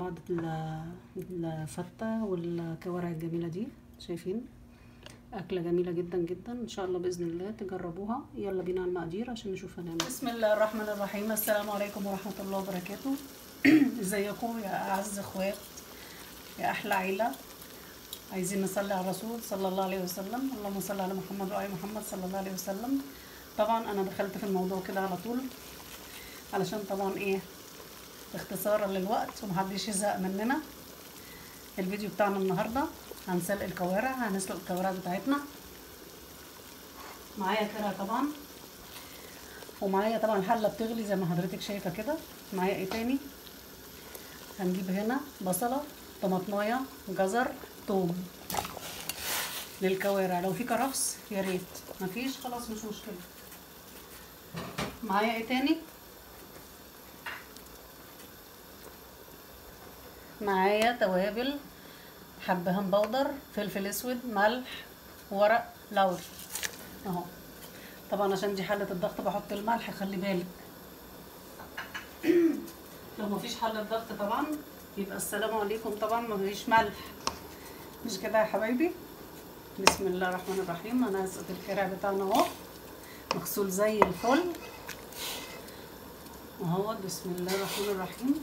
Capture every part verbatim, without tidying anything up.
بعض الفتة والكوارع الجميلة دي. شايفين أكلة جميلة جدا جدا، إن شاء الله بإذن الله تجربوها. يلا بينا على المقادير عشان نشوف هنعمل. بسم الله الرحمن الرحيم. السلام عليكم ورحمة الله وبركاته. ازيكم يا أعز اخوات، يا أحلى عيلة. عايزين نصلي على الرسول صلى الله عليه وسلم. اللهم صل على محمد وآل محمد صلى الله عليه وسلم. طبعا أنا دخلت في الموضوع كده على طول علشان طبعا إيه اختصارا للوقت ومحدش يزهق مننا. الفيديو بتاعنا النهارده هنسلق الكوارع، هنسلق الكوارع بتاعتنا. معايا كرع طبعا، ومعايا طبعا الحله بتغلي زي ما حضرتك شايفه كده. معايا ايه تاني؟ هنجيب هنا بصله، طماطمايه، جزر، توم للكوارع. لو في كرفس يا ريت، مفيش خلاص مش مشكله. معايا ايه تاني؟ معايا توابل، حبهان بودر، فلفل اسود، ملح، ورق لوري اهو. طبعا عشان دي حله الضغط بحط الملح، خلي بالك. لو مفيش حله ضغط طبعا يبقى السلام عليكم، طبعا مفيش ملح. مش كده يا حبايبي؟ بسم الله الرحمن الرحيم. انا هسقط الكرع بتاعنا اهو، مغسول زي الفل اهو. بسم الله الرحمن الرحيم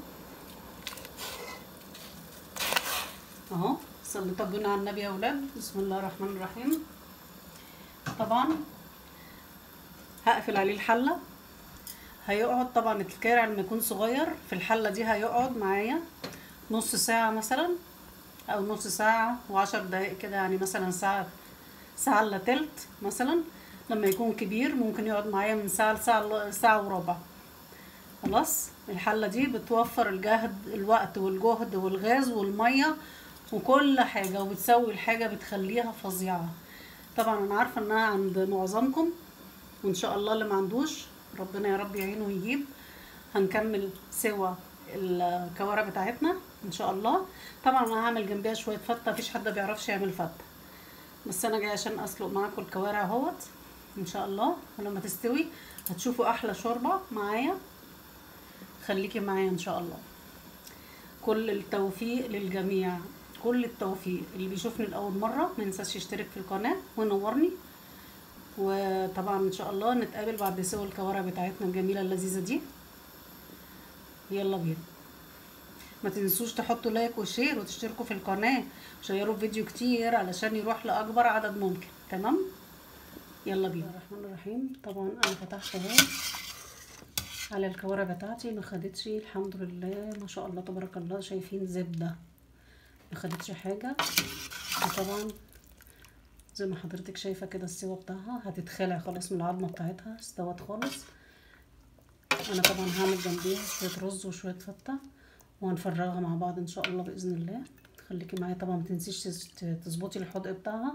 اهو. صلوا طبنا على النبي يا اولاد. بسم الله الرحمن الرحيم. طبعا هقفل عليه الحله. هيقعد طبعا الكارع لما يكون صغير في الحله دي هيقعد معايا نص ساعه مثلا، او نص ساعه وعشر دقايق كده، يعني مثلا ساعه، ساعه الا تلت مثلا. لما يكون كبير ممكن يقعد معايا من ساعه لساعه، ساعه وربع. خلاص الحله دي بتوفر الجهد، الوقت والجهد والغاز والميه وكل حاجه، وبتسوي الحاجه بتخليها فظيعه. طبعا انا عارفه انها عند معظمكم، وان شاء الله اللي ما عندوش ربنا يا رب يعينه ويجيب. هنكمل سوا الكوارع بتاعتنا ان شاء الله. طبعا انا هعمل جنبيها شويه فته، مفيش حد بيعرفش يعمل فته، بس انا جايه عشان اسلق معاكم الكوارع اهوت ان شاء الله. ولما تستوي هتشوفوا احلى شوربه معايا. خليكي معايا ان شاء الله. كل التوفيق للجميع، كل التوفيق. اللي بيشوفني لاول مره ما ينساش يشترك في القناه وينورني. وطبعا ان شاء الله نتقابل بعد سوى الكوارع بتاعتنا الجميله اللذيذه دي. يلا بينا. ما تنسوش تحطوا لايك وشير وتشتركوا في القناه وشيروا الفيديو كتير علشان يروح لاكبر عدد ممكن. تمام، يلا بينا. الرحمن الرحيم. طبعا انا فتحت اهو على الكوارع بتاعتي، ما خدتش الحمد لله ما شاء الله تبارك الله. شايفين زبده، ما خدتش حاجه. وطبعا زي ما حضرتك شايفه كده السوا بتاعها هتتخلع خلاص من العظمه بتاعتها، استوت خالص. انا طبعا هعمل جنبيها شويه رز وشويه فته وهنفرغها مع بعض ان شاء الله باذن الله. خليكي معايا طبعا، ما تنسيش تظبطي الحدق بتاعها.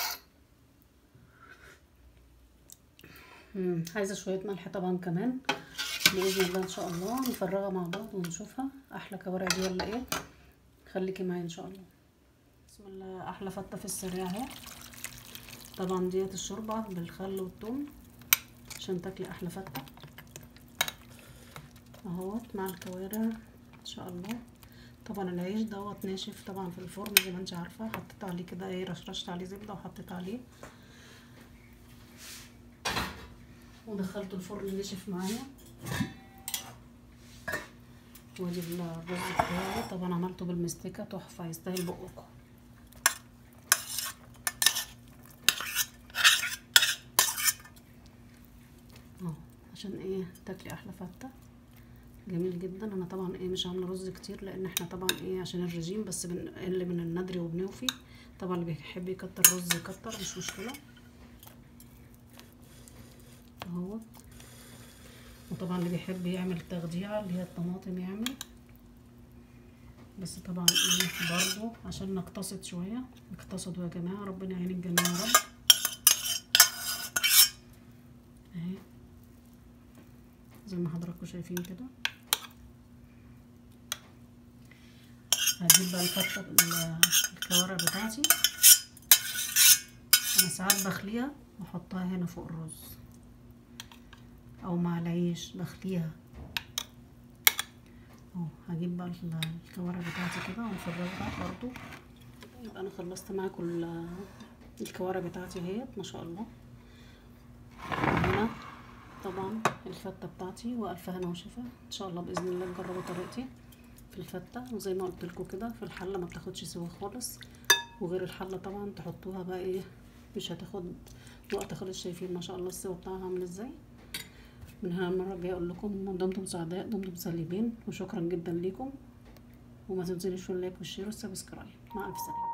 امم عايزه شويه ملح طبعا كمان باذن الله ان شاء الله. نفرغها مع بعض ونشوفها احلى كوارع دي ولا ايه. خليكي معايا ان شاء الله. بسم الله. احلى فته في السريع اهي. طبعا ديت الشوربه بالخل والثوم عشان تاكلي احلى فته اهوت مع الكوارع ان شاء الله. طبعا العيش دوت ناشف طبعا في الفرن زي ما انت عارفه. حطيت عليه كده ايه، رشرشت عليه زبده وحطيت عليه ودخلته الفرن نشف معايا. وادي الرز بتاعي طبعا عملته بالمستكه تحفه، يستاهل بقكم. اهو عشان ايه تاكلي احلى فته. جميل جدا. انا طبعا ايه مش عامله رز كتير لان احنا طبعا ايه عشان الرجيم، بس بنقل من الندري وبنوفي. طبعا اللي بيحب يكتر رز يكتر، مش مشكله اهو. وطبعا اللي بيحب يعمل تغذية اللي هي الطماطم يعمل، بس طبعا ايه برضو عشان نقتصد شويه. اقتصدوا يا جماعه، ربنا يعين الجميع يا رب. اهي زي ما حضراتكم شايفين كده. هجيب بقى الفتة الكوارع بتاعتي. انا ساعات بخليها واحطها هنا فوق الرز او مع العيش بخليها اهو هجيب بقى الكوارع بتاعتي كده ونفرغها برضو. يبقى انا خلصت معاكم الكوارع بتاعتي اهيت ما شاء الله. هنا طبعا الفته بتاعتي والف هنا وشفا، ان شاء الله باذن الله تجربوا طريقتي في الفته. وزي ما قلت لكم كده في الحله ما بتاخدش سوا خالص، وغير الحله طبعا تحطوها بقى ايه مش هتاخد وقت خالص. شايفين ما شاء الله السوا بتاعها عامل ازاي. من هنا المره الجايه اقول لكم دمتم سعداء دمتم سالمين، وشكرا جدا ليكم، وما تنسونيش في اللايك والشير والسبسكرايب. مع الف سلامه.